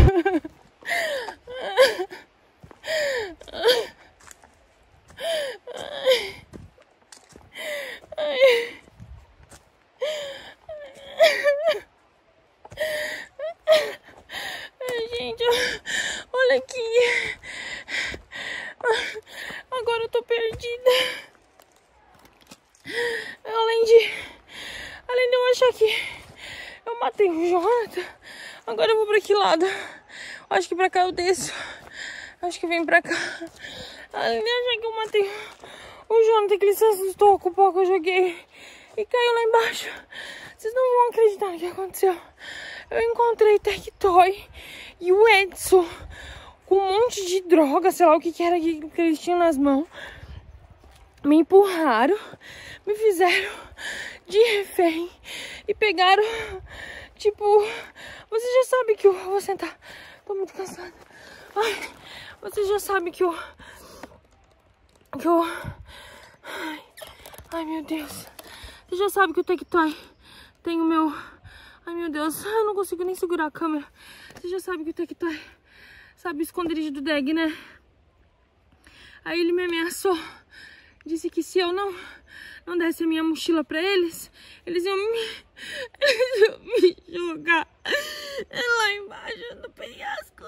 Gente, olha aqui. Agora eu tô perdida. Além de eu achar que eu matei o Jonathan, agora eu vou pra que lado? Acho que pra cá eu desço. Acho que vem pra cá. Além de achar que eu matei o Jonathan, que ele se assustou com o pau que eu joguei e caiu lá embaixo. Vocês não vão acreditar no que aconteceu. Eu encontrei o Tectoy e o Edson com um monte de droga, sei lá o que era que eles tinham nas mãos. Me empurraram, me fizeram de refém e pegaram, tipo, você já sabe que eu vou sentar, tô muito cansada. Ai, você já sabe que eu ai meu Deus, você já sabe que o Tectoy tem o meu, ai meu Deus, eu não consigo nem segurar a câmera. Você já sabe que o Tectoy sabe o esconderijo do Dag, né? Aí ele me ameaçou. Disse que se eu não desse a minha mochila pra eles, eles iam me jogar lá embaixo no penhasco.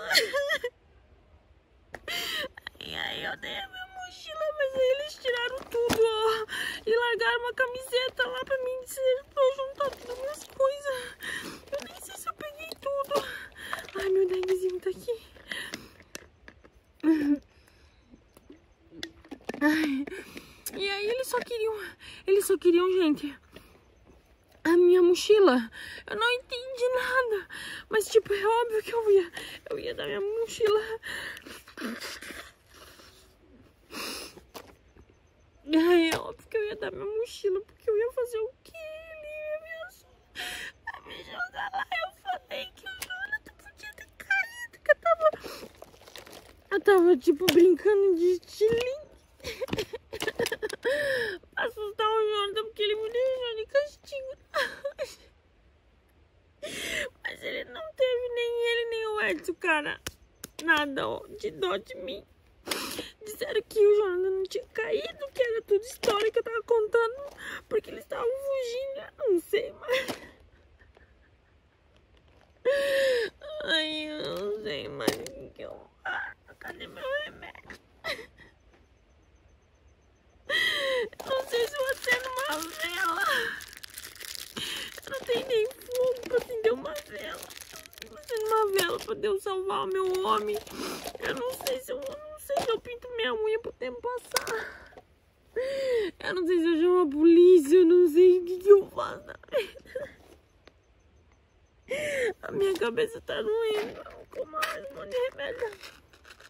E aí eu dei a minha mochila, mas aí eles tiraram tudo, ó, e largaram uma camiseta lá pra mim, dizer pra eu juntar todas as minhas coisas. Eu nem sei se eu peguei tudo. Ai, meu Dagzinho tá aqui. Ai. E aí eles só queriam, gente, a minha mochila. Eu não entendi nada, mas tipo, é óbvio que eu ia dar minha mochila. Ai, é óbvio que eu ia dar minha mochila, porque eu ia fazer o quê? Ele ia me jogar lá. Eu falei que o Jonathan podia ter caído, que eu tava tipo brincando de estilingue. Assustar o Jonathan porque ele me deixou de castigo. Mas ele não teve, nem ele nem o Edson, cara, nada ó, de dó de mim. Disseram que o Jonathan não tinha caído, que era tudo história que eu tava contando, porque eles estavam fugindo, eu não sei mais. Ai, eu não sei mais o que eu faço. Cadê meu remédio? Eu não sei se eu acendo uma vela. Eu não tenho nem fogo pra acender uma vela. Eu acendo uma vela pra Deus salvar o meu homem. Eu não sei se eu pinto minha unha pro tempo passar. Eu não sei se eu chamo a polícia. Eu não sei o que eu faço. A minha cabeça tá doendo. Com mais um monte de remédio.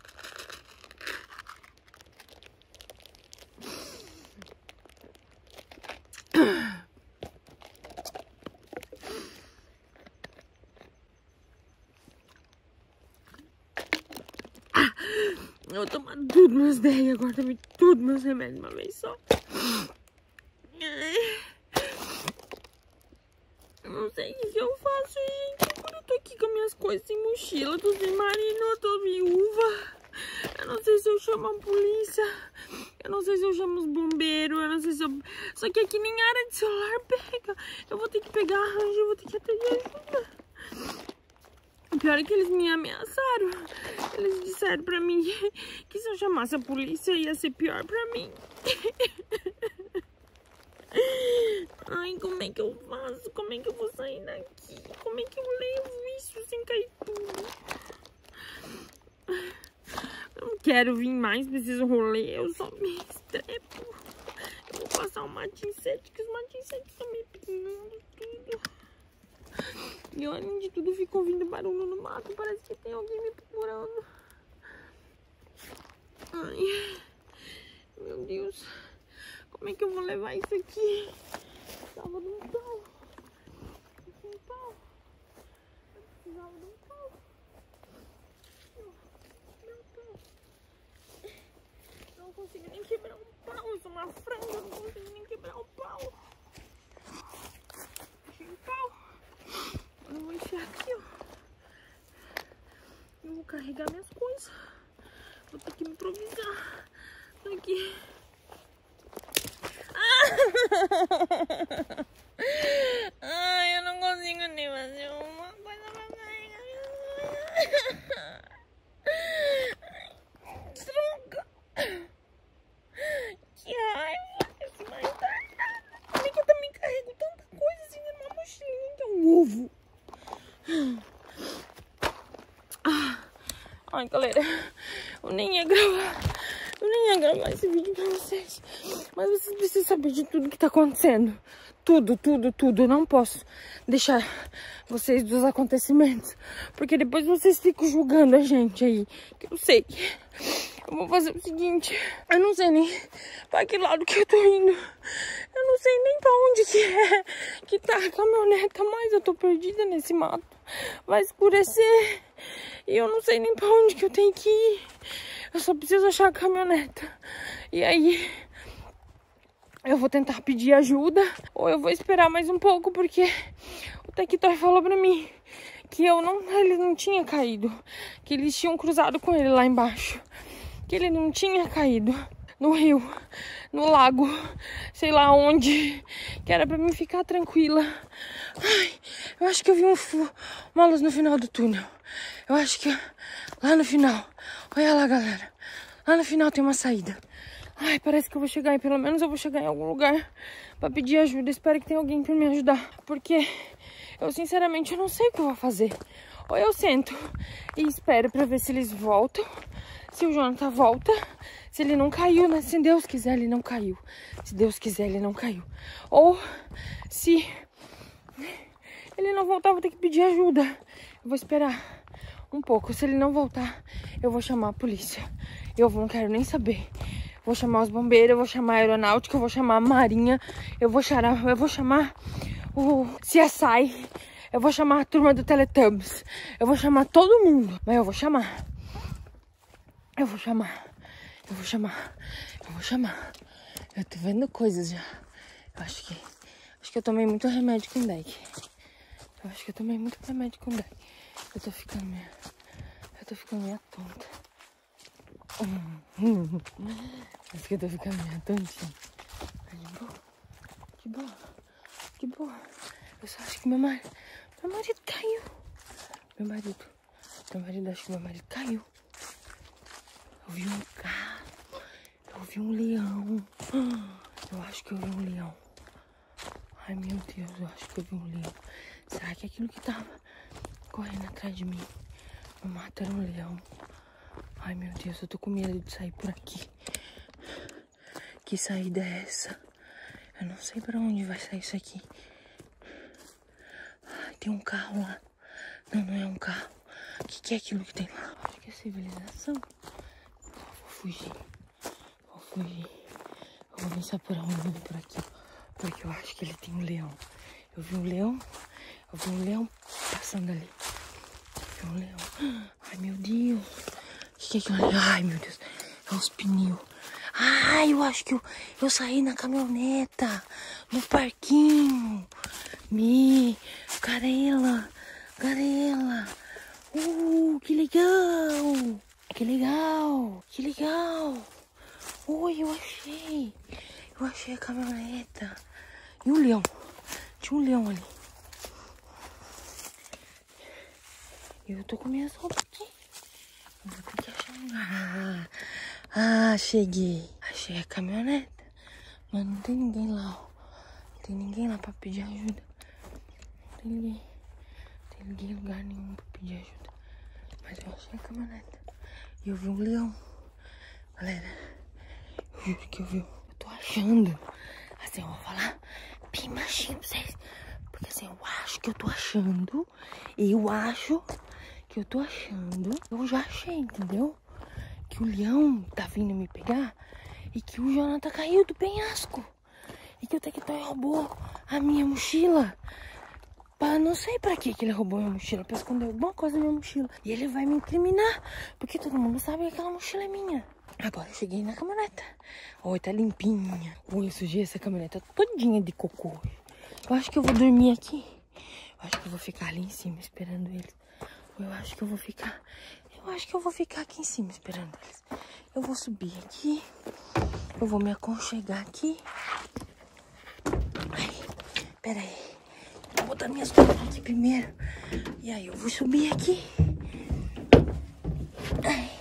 Eu vou tomar tudo meus 10 agora, tomei tudo meus remédios de uma vez só. Eu não sei o que eu faço, gente. Quando eu tô aqui com minhas coisas sem mochila, tô sem marido, eu tô viúva. Eu não sei se eu chamo a polícia. Eu não sei se eu chamo os bombeiros. Eu não sei se eu... Só que aqui nem área de celular pega. Eu vou ter que pegar arranjo, eu vou ter que atender ajuda. O pior é que eles me ameaçaram. Eles disseram pra mim que se eu chamasse a polícia ia ser pior pra mim. Ai, como é que eu faço? Como é que eu vou sair daqui? Como é que eu levo isso sem cair tudo? Eu não quero vir mais pra esses rolês. Eu só me estrepo. Eu vou passar um matinho 7, que os matinhos 7 estão me pingando tudo. E além de tudo, fica ouvindo barulho no mato. Parece que tem alguém me procurando. Ai, meu Deus. Como é que eu vou levar isso aqui? Precisava de um pau. Um pau. Eu precisava de um pau. Meu pau. Não consigo nem quebrar um pau. Eu sou uma franga. Eu não consigo nem quebrar um pau. Achei um pau. Eu vou enfiar aqui, ó. vou carregar minhas coisas. Vou ter que me improvisar. Aqui. Ai, eu não consigo nem fazer uma coisa pra carregar minhas coisas. Tronca. Que raiva. Esse mais tardado. Como é que eu também carrego tanta coisa assim numa mochilinha que é um ovo? Ai, galera, eu nem ia gravar esse vídeo pra vocês. Mas vocês precisam saber de tudo que tá acontecendo. Tudo. Eu não posso deixar vocês dos acontecimentos. Porque depois vocês ficam julgando a gente aí. Que eu sei. Eu vou fazer o seguinte. Eu não sei nem pra que lado que eu tô indo. Eu não sei nem pra onde que tá a caminhoneta. Mas eu tô perdida nesse mato. Vai escurecer. E eu não sei nem pra onde que eu tenho que ir. Eu só preciso achar a caminhoneta. E aí eu vou tentar pedir ajuda. Ou eu vou esperar mais um pouco. Porque o Tectoy falou pra mim que ele não tinha caído. Que eles tinham cruzado com ele lá embaixo. Que ele não tinha caído no rio, no lago, sei lá onde. Que era pra mim ficar tranquila. Ai, eu acho que eu vi uma luz no final do túnel. Eu acho que lá no final. Olha lá, galera. Lá no final tem uma saída. Ai, parece que eu vou chegar. Pelo menos eu vou chegar em algum lugar pra pedir ajuda. Espero que tenha alguém pra me ajudar. Porque eu, sinceramente, eu não sei o que eu vou fazer. Ou eu sento e espero pra ver se eles voltam. Se o Jonathan volta. Se ele não caiu, né? Se Deus quiser, ele não caiu. Se Deus quiser, ele não caiu. Ou se ele não voltar, eu vou ter que pedir ajuda. Eu vou esperar um pouco. Se ele não voltar, eu vou chamar a polícia. Eu não quero nem saber. Vou chamar os bombeiros, eu vou chamar a aeronáutica, eu vou chamar a marinha, eu vou chamar o CSI, eu vou chamar a turma do Teletubbies, eu vou chamar todo mundo. Mas eu vou chamar. Eu tô vendo coisas já. Eu acho que eu tomei muito remédio com deck. Eu tô ficando meio tonta. Acho que eu tô ficando meio tontinha. Que boa. Eu só acho que meu marido caiu. Acho que meu marido caiu. Eu vi um carro. Eu vi um leão. Eu acho que eu vi um leão. Ai, meu Deus, eu acho que eu vi um leão. Será que aquilo que tava correndo atrás de mim no mato era um leão? Ai, meu Deus, eu tô com medo de sair por aqui. Que saída é essa? Eu não sei pra onde vai sair isso aqui. Ai, tem um carro lá. Não é um carro. O que é aquilo que tem lá? Acho que é civilização. Vou fugir. Eu vou pensar por onde por aqui. Porque eu acho que ele tem um leão. Eu vi um leão passando ali. Ai, meu Deus. O que é aquilo ali? Ai, meu Deus. É os pneus. Ai, eu acho que eu saí na caminhoneta. No parquinho. Garela. Que legal. Oi, eu achei a caminhoneta. E o leão? Tinha um leão ali. Eu tô com minhas roupas aqui. Eu vou ter que achar um lugar. Cheguei. Achei a caminhoneta. Mas não tem ninguém lá, ó. Não tem ninguém lá pra pedir ajuda. Não tem ninguém em lugar nenhum pra pedir ajuda. Mas eu achei a caminhoneta. E eu vi um leão. Galera, eu juro que eu vi. Eu tô achando. Assim, eu vou falar bem baixinho pra vocês. Porque assim, eu acho que eu tô achando. Eu já achei, entendeu? Que o leão tá vindo me pegar. E que o Jonathan caiu do penhasco. E que o Tectoy roubou a minha mochila. Não sei pra que ele roubou a minha mochila. Pra esconder alguma coisa na minha mochila. E ele vai me incriminar. Porque todo mundo sabe que aquela mochila é minha. Agora eu cheguei na caminhoneta. Oi, tá limpinha. Oi, eu sujei essa caminhoneta todinha de cocô. Eu acho que eu vou dormir aqui. Eu acho que eu vou ficar ali em cima esperando eles. Ou eu acho que eu vou ficar Eu acho que eu vou ficar aqui em cima esperando eles. Eu vou subir aqui. Eu vou me aconchegar aqui. Ai, pera aí. Vou botar minhas coisas aqui primeiro. E aí eu vou subir aqui. Ai.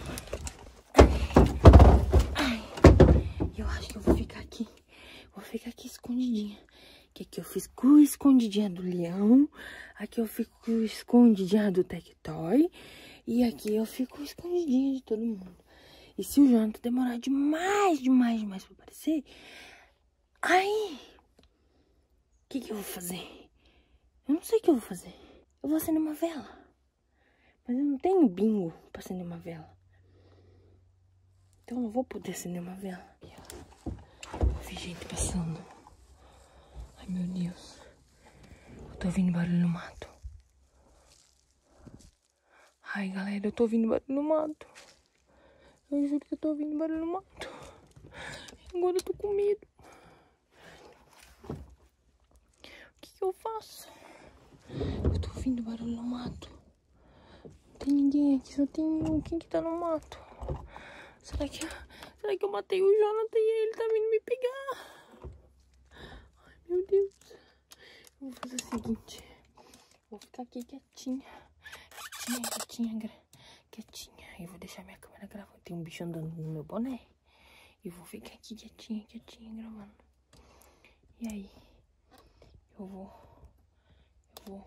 Eu acho que eu vou ficar aqui. Vou ficar aqui escondidinha. Que aqui eu fico escondidinha do leão. Aqui eu fico escondidinha do Tectoy. E aqui eu fico escondidinha de todo mundo. E se o Jonathan demorar demais pra aparecer, aí, o que eu vou fazer? Eu não sei o que eu vou fazer. Eu vou acender uma vela. Mas eu não tenho bingo pra acender uma vela. Então eu não vou poder acender uma vela. Eu vi gente passando. Ai, meu Deus. Eu tô ouvindo barulho no mato. Ai, galera, eu tô ouvindo barulho no mato. Eu juro que eu tô ouvindo barulho no mato. Agora eu tô com medo. O que eu faço? Eu tô ouvindo barulho no mato. Não tem ninguém aqui, só tem eu. Quem que tá no mato? Será que eu matei o Jonathan e ele tá vindo me pegar? Ai, meu Deus. Eu vou fazer o seguinte. Vou ficar aqui quietinha. Quietinha. Eu vou deixar minha câmera gravando. Tem um bicho andando no meu boné. E vou ficar aqui quietinha gravando. E aí? Eu vou. Não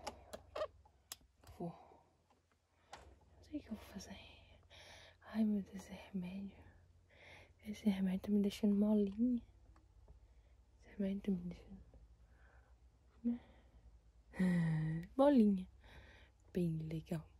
sei o que eu vou fazer. Ai, meu Deus, esse remédio. Esse remédio tá me deixando molinha. Esse remédio tá me deixando... bolinha. Bem legal.